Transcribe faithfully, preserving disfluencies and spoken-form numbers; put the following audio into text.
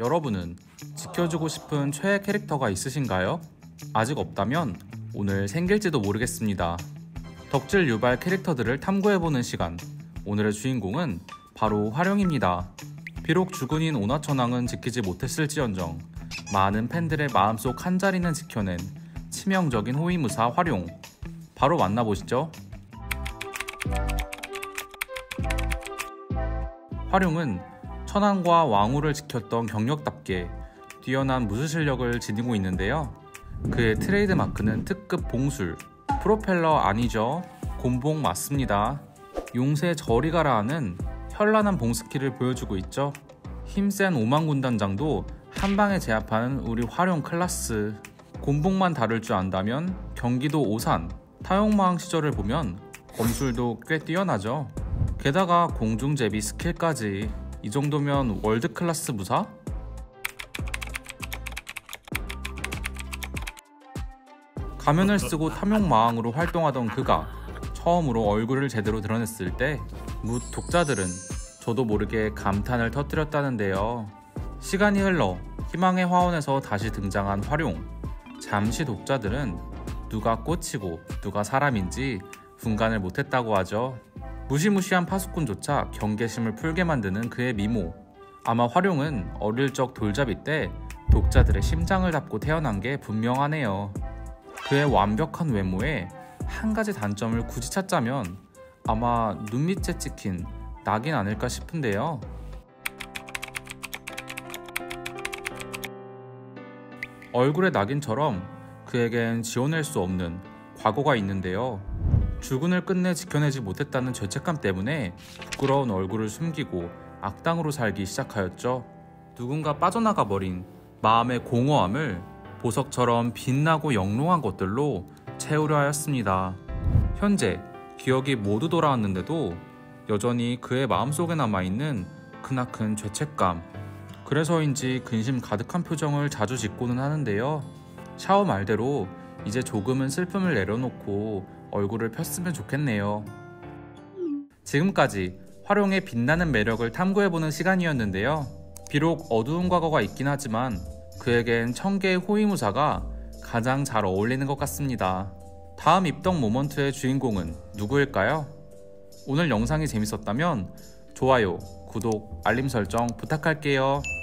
여러분은 지켜주고 싶은 최애 캐릭터가 있으신가요? 아직 없다면 오늘 생길지도 모르겠습니다. 덕질 유발 캐릭터들을 탐구해보는 시간. 오늘의 주인공은 바로 화룡입니다. 비록 주군인 온화천왕은 지키지 못했을지언정 많은 팬들의 마음속 한자리는 지켜낸 치명적인 호위무사 화룡. 바로 만나보시죠. 화룡은 천왕과 왕후를 지켰던 경력답게 뛰어난 무술 실력을 지니고 있는데요. 그의 트레이드 마크는 특급 봉술. 프로펠러 아니죠? 곤봉 맞습니다. 용세 저리 가라 하는 현란한 봉스킬을 보여주고 있죠. 힘센 오만군단장도 한방에 제압하는 우리 화룡 클라스. 곤봉만 다룰 줄 안다면 경기도 오산 타용마왕 시절을 보면 검술도 꽤 뛰어나죠. 게다가 공중제비 스킬까지. 이 정도면 월드클래스 무사? 가면을 쓰고 탐욕마왕으로 활동하던 그가 처음으로 얼굴을 제대로 드러냈을 때 묻 독자들은 저도 모르게 감탄을 터뜨렸다는데요. 시간이 흘러 희망의 화원에서 다시 등장한 화룡. 잠시 독자들은 누가 꽃이고 누가 사람인지 분간을 못했다고 하죠. 무시무시한 파수꾼조차 경계심을 풀게 만드는 그의 미모. 아마 화룡은 어릴 적 돌잡이 때 독자들의 심장을 잡고 태어난 게 분명하네요. 그의 완벽한 외모에 한 가지 단점을 굳이 찾자면 아마 눈밑에 찍힌 낙인 아닐까 싶은데요. 얼굴의 낙인처럼 그에겐 지워낼 수 없는 과거가 있는데요. 주군을 끝내 지켜내지 못했다는 죄책감 때문에 부끄러운 얼굴을 숨기고 악당으로 살기 시작하였죠. 누군가 빠져나가 버린 마음의 공허함을 보석처럼 빛나고 영롱한 것들로 채우려 하였습니다. 현재 기억이 모두 돌아왔는데도 여전히 그의 마음속에 남아있는 크나큰 죄책감. 그래서인지 근심 가득한 표정을 자주 짓고는 하는데요. 샤오 말대로 이제 조금은 슬픔을 내려놓고 얼굴을 폈으면 좋겠네요. 지금까지 화룡의 빛나는 매력을 탐구해보는 시간이었는데요. 비록 어두운 과거가 있긴 하지만 그에겐 천개의 호위무사가 가장 잘 어울리는 것 같습니다. 다음 입덕 모먼트의 주인공은 누구일까요? 오늘 영상이 재밌었다면 좋아요, 구독, 알림 설정 부탁할게요.